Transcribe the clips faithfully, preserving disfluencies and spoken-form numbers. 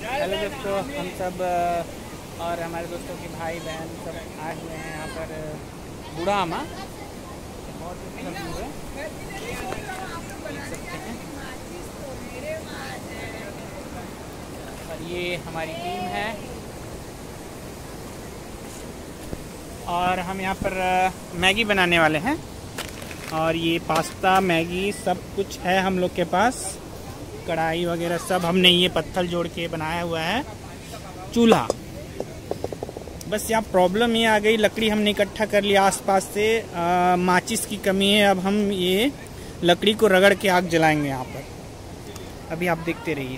Hello दोस्तों, हम सब और हमारे दोस्तों के भाई बहन सब आए हुए हैं यहाँ पर बूढ़ा आमा। बहुत अच्छा व्यू है, देख सकते हैं। और ये हमारी टीम है और हम यहाँ पर मैगी बनाने वाले हैं। और ये पास्ता मैगी सब कुछ है हम लोग के पास, कढ़ाई वगैरह सब हमने ये पत्थर जोड़ के बनाया हुआ है। चूल्हा, बस यहाँ प्रॉब्लम ये आ गई, लकड़ी हमने इकट्ठा कर लिया आसपास से, आ, माचिस की कमी है। अब हम ये लकड़ी को रगड़ के आग जलाएंगे यहाँ पर। अभी आप देखते रहिए।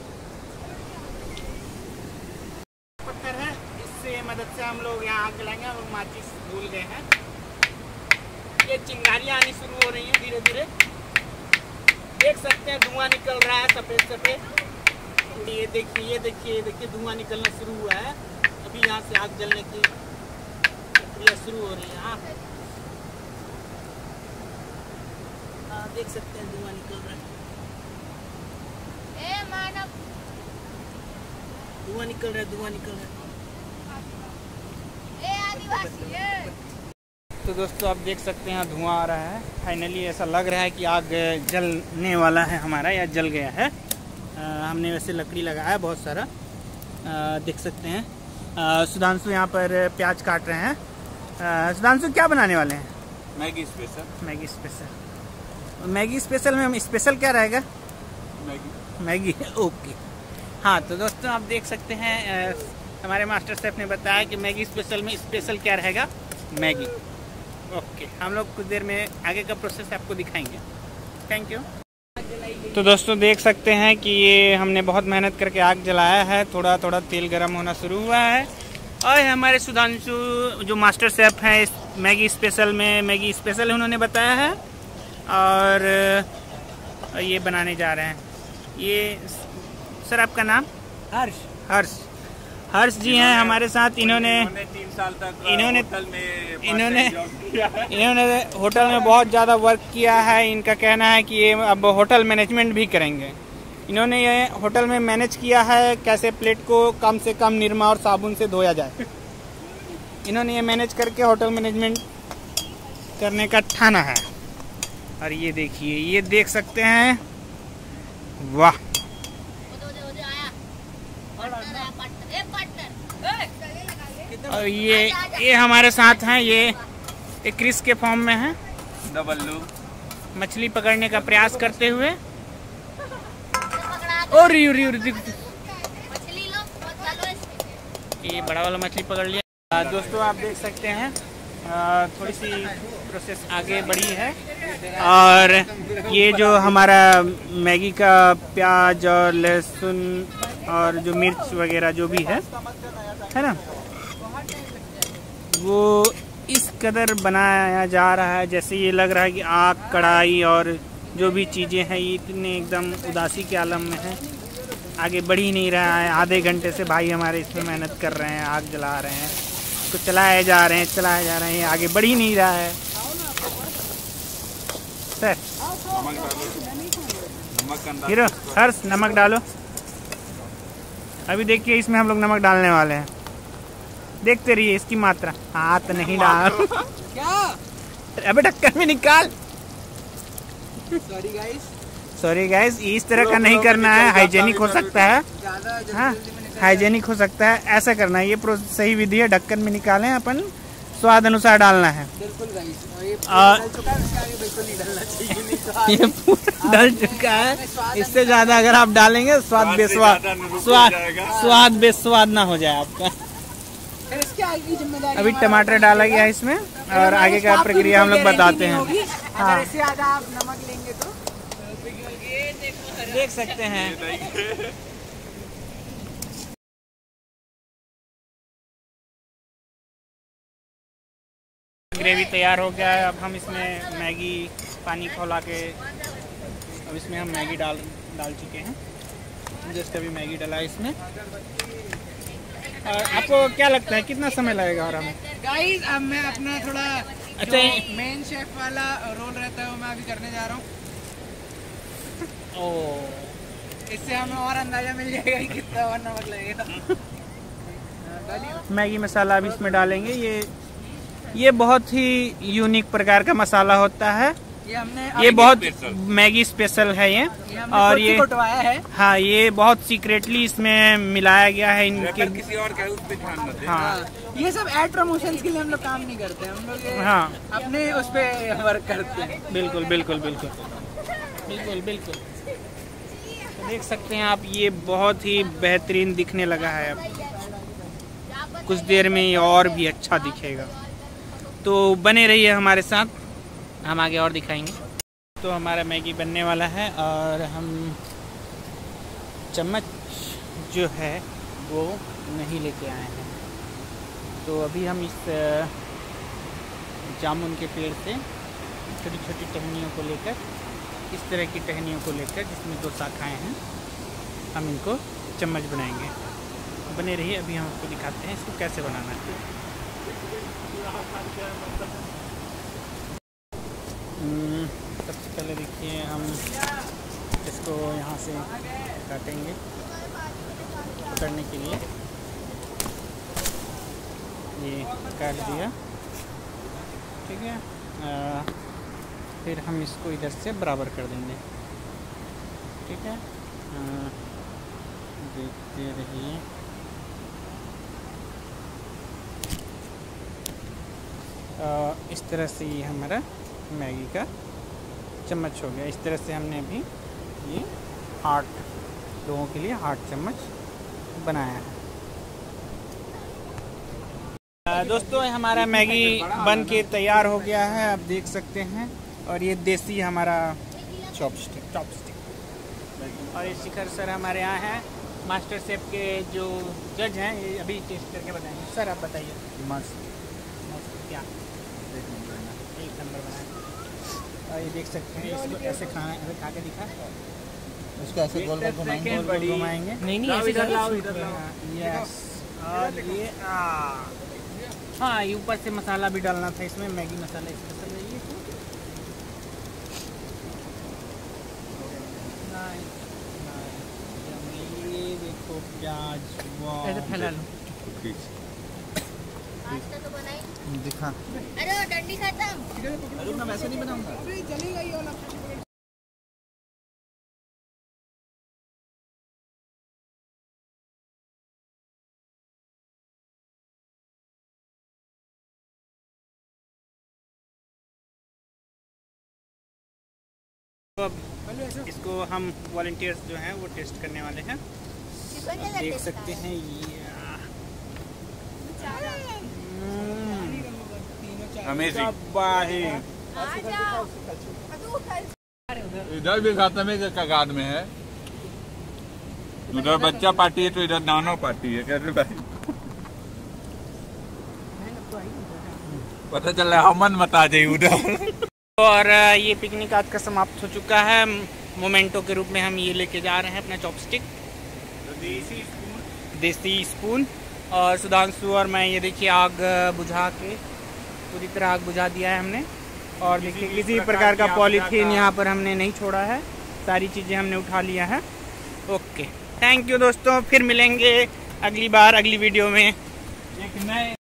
पत्थर है, इससे मदद से हम लोग यहाँ आग जलाएंगे। हम लोग माचिस भूल गए हैं। ये चिंगारियाँ आनी शुरू हो रही हैं धीरे धीरे, देख सकते हैं धुआं निकल रहा है सफेद सफेद। ये देखिए ये देखिए ये देखिए धुआं निकलना शुरू हुआ है। अभी यहाँ से आग जलने की प्रक्रिया शुरू हो रही है। हाँ हाँ, देख सकते हैं धुआं निकल रहा है। ए मानव, धुआं निकल रहा है, धुआं निकल रहा है। ए आदिवासी। तो दोस्तों आप देख सकते हैं धुआं आ रहा है। फाइनली ऐसा लग रहा है कि आग जलने वाला है हमारा, या जल गया है। आ, हमने वैसे लकड़ी लगाया बहुत सारा, आ, देख सकते हैं। आ, सुधांशु यहाँ पर प्याज काट रहे हैं। आ, सुधांशु क्या बनाने वाले हैं? Maggi special. Maggi special. Maggi special में हम स्पेशल क्या रहेगा? मैगी। Maggi okay. हाँ तो दोस्तों आप देख सकते हैं, आ, हमारे मास्टर शेफ ने बताया कि मैगी स्पेशल में स्पेशल क्या रहेगा? मैगी। ओके, हम लोग कुछ देर में आगे का प्रोसेस आपको दिखाएंगे। Thank you. तो दोस्तों देख सकते हैं कि ये हमने बहुत मेहनत करके आग जलाया है। थोड़ा थोड़ा तेल गर्म होना शुरू हुआ है और हमारे सुधांशु जो मास्टर शेफ हैं इस मैगी स्पेशल में, मैगी स्पेशल उन्होंने बताया है और ये बनाने जा रहे हैं। ये सर आपका नाम? हर्ष। हर्ष हर्ष जी हैं हमारे साथ। इन्होंने तीन साल तक इन्होंने होटल में इन्होंने इन्होंने होटल में बहुत ज़्यादा वर्क किया है। इनका कहना है कि ये अब होटल मैनेजमेंट भी करेंगे। इन्होंने ये होटल में मैनेज किया है कैसे प्लेट को कम से कम निरमा और साबुन से धोया जाए। इन्होंने ये मैनेज करके होटल मैनेजमेंट करने का ठाना है। और ये देखिए, ये देख सकते हैं, वाह। और ये ये हमारे साथ हैं, ये एक क्रिस के फॉर्म में है, डबल्लू मछली पकड़ने का प्रयास करते हुए। और यू यू ये बड़ा वाला मछली पकड़ लिया। दोस्तों आप देख सकते हैं थोड़ी सी प्रोसेस आगे बढ़ी है और ये जो हमारा मैगी का प्याज और लहसुन और जो मिर्च वगैरह जो भी है है ना, वो इस कदर बनाया जा रहा है जैसे ये लग रहा है कि आग, कढ़ाई और जो भी चीज़ें हैं ये इतने एकदम उदासी के आलम में है, आगे बढ़ ही नहीं रहा है। आधे घंटे से भाई हमारे इसमें मेहनत कर रहे हैं, आग जला रहे हैं, तो चलाए जा रहे हैं चलाए जा रहे हैं, आगे बढ़ ही नहीं रहा है। सर हीरो हर्ष नमक डालो। अभी देखिए इसमें हम लोग नमक डालने वाले हैं, देखते रहिए इसकी मात्रा। हाथ नहीं डाल क्या? अबे ढक्कन में निकाल। सॉरी गाइस, सॉरी गाइस, इस तरह का नहीं करना है, हाइजेनिक हो सकता है। हाँ हाइजेनिक हो सकता है, ऐसा करना है। ये सही विधि है, ढक्कन में निकालें, अपन स्वाद अनुसार डालना है। बिल्कुल गाइस, ये ये पूरा डल चुका है। इससे ज्यादा अगर आप डालेंगे स्वाद बेस्वाद स्वाद स्वाद बेस्वाद ना हो जाए आपका। अभी टमाटर डाला गया है इसमें और आगे का प्रक्रिया हम लोग बताते हैं। हाँ इससे ज्यादा आप नमक लेंगे तो देख सकते हैं। ग्रेवी तैयार हो गया है। अब हम इसमें मैगी पानी खौला के अब इसमें हम मैगी डाल डाल चुके हैं। जस्ट अभी मैगी डाला है इसमें। और आपको क्या लगता है कितना समय लगेगा? और हमें गाइस अब मैं अपना थोड़ा अच्छा मेन शेफ वाला रोल रहता है वो मैं अभी करने जा रहा हूँ। ओ इससे हमें और अंदाजा मिल जाएगा कि कितना और नमक लगेगा। मैगी मसाला अब इसमें डालेंगे। ये ये बहुत ही यूनिक प्रकार का मसाला होता है। ये हमने ये बहुत मैगी स्पेशल है ये, ये और ये कुटवाया है। हाँ, ये बहुत सीक्रेटली इसमें मिलाया गया है इनके। किसी और का उस पे ध्यान मत दें। हाँ, ये सब एड प्रमोशंस के लिए हम लोग काम नहीं करते, हम लोग ये हाँ, अपने उस पे वर्क करते हैं। बिल्कुल बिल्कुल बिल्कुल बिल्कुल बिल्कुल। तो देख सकते हैं आप, ये बहुत ही बेहतरीन दिखने लगा है। अब कुछ देर में ये और भी अच्छा दिखेगा, तो बने रहिए हमारे साथ, हम आगे और दिखाएंगे। तो हमारा मैगी बनने वाला है और हम चम्मच जो है वो नहीं लेके आए हैं। तो अभी हम इस जामुन के पेड़ से छोटी छोटी टहनियों को लेकर, इस तरह की टहनियों को लेकर जिसमें दो शाखाएं हैं, हम इनको चम्मच बनाएंगे। बने रहिए, अभी हम आपको दिखाते हैं इसको कैसे बनाना है। सबसे पहले देखिए, हम इसको यहाँ से काटेंगे पकड़ने के लिए। ये काट दिया, ठीक है। आ, फिर हम इसको इधर से बराबर कर देंगे, ठीक है। आ, देखते रहिए। इस तरह से ये हमारा मैगी का चम्मच हो गया। इस तरह से हमने अभी ये आठ लोगों के लिए आठ चम्मच बनाया है। दोस्तों, हमारा मैगी बन के तैयार हो गया है, आप देख सकते हैं। और ये देसी हमारा चॉपस्टिक चॉपस्टिक और ये शिखर सर हमारे यहाँ हैं, मास्टर शेफ के जो जज हैं। ये अभी टेस्ट करके बताएंगे। सर आप बताइए। मस्त मस्त, क्या एक नंबर बनाए। और ये देख सकते हैं, इसको ऐसे खाना, ऐसे खा के दिखा, इसको ऐसे गोल गोल घुमाएंगे, गोल गोल घुमाएंगे। नहीं नहीं, ऐसे इधर लाओ, इधर लाओ। यस, और ये आ हाँ, ये ऊपर से मसाला भी डालना था इसमें, मैगी मसाला स्पेशल है ये। ये देखो प्याज, ऐसे फैला लो। तो दिखा। अरे डंडी खत्म। अरे मैं वैसे नहीं बनाऊंगा। चलेगा ये वाला। अब इसको हम वॉलंटियर्स जो हैं वो टेस्ट करने वाले हैं। देख सकते हैं ये इधर भी खातमे के कगार में है, उधर बच्चा पार्टी है तो इधर नानो पार्टी है। कैसे भाई पता चल रहा है, हमन मत आ जाइए उधर। और ये पिकनिक आज का समाप्त हो चुका है। मोमेंटो के रूप में हम ये लेके जा रहे हैं अपना चॉपस्टिक, देसी स्पून देसी स्पून और सुधांशु और मैं, ये देखिए आग बुझा के पूरी तरह आग बुझा दिया है हमने। और देखिए किसी प्रकार का पॉलीथीन यहाँ पर हमने नहीं छोड़ा है, सारी चीज़ें हमने उठा लिया है। ओके, थैंक यू दोस्तों, फिर मिलेंगे अगली बार अगली वीडियो में एक नए